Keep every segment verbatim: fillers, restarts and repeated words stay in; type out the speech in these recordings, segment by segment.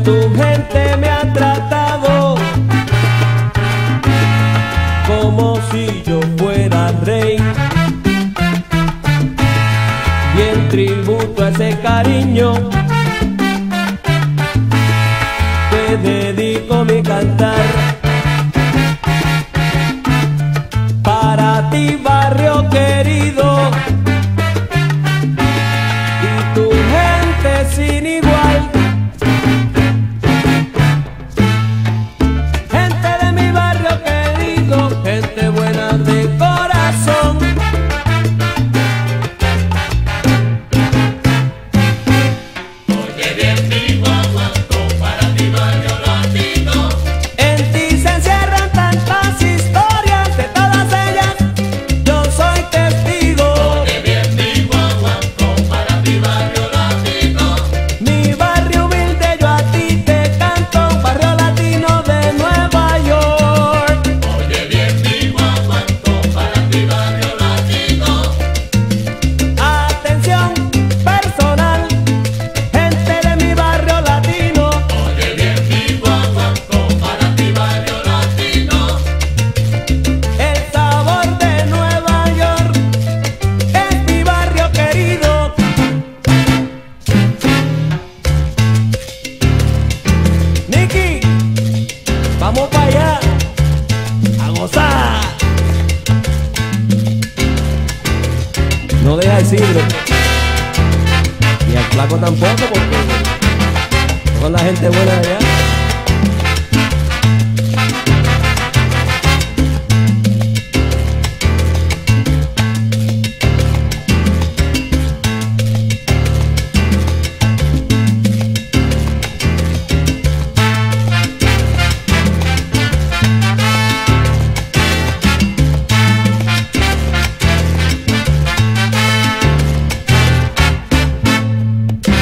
Tu gente me ha tratado como si yo fuera rey, y en tributo a ese cariño te dedico mi cantar. Para ti, barrio querido, y tu gente sin igual. Gente de mi barrio querido, gente buena de corazón. Oye bien mi guaguancó, para ti barrio latino. En ti se encierran tantas historias, de todas ellas yo soy testigo. Oye bien mi guaguancó, para ti barrio latino. Mi barrio humilde yo a ti te canto, barrio latino de Nueva York. Oye bien mi guaguancó, para ti barrio latino. Atención personal, gente de mi barrio latino. Oye bien mi guaguancó, para ti barrio latino. El sabor de Nueva York es mi barrio querido. Nicky, vamos para allá a gozar. No deja decirlo. Y al flaco tampoco, porque son la gente buena de allá.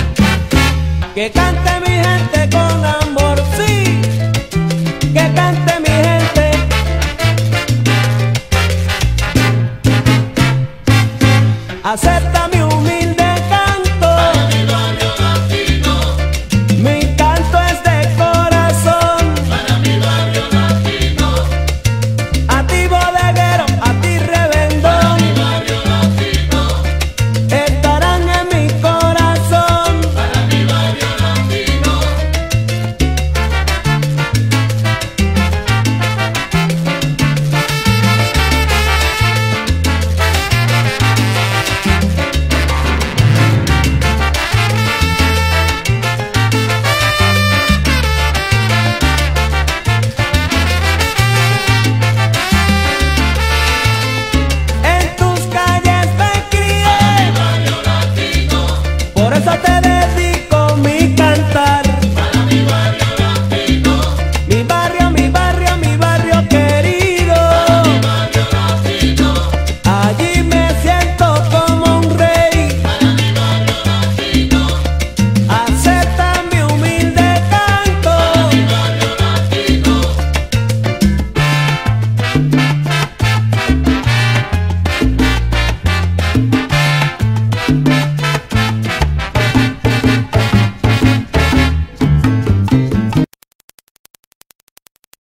Que cante mi gente con amor, sí, que cante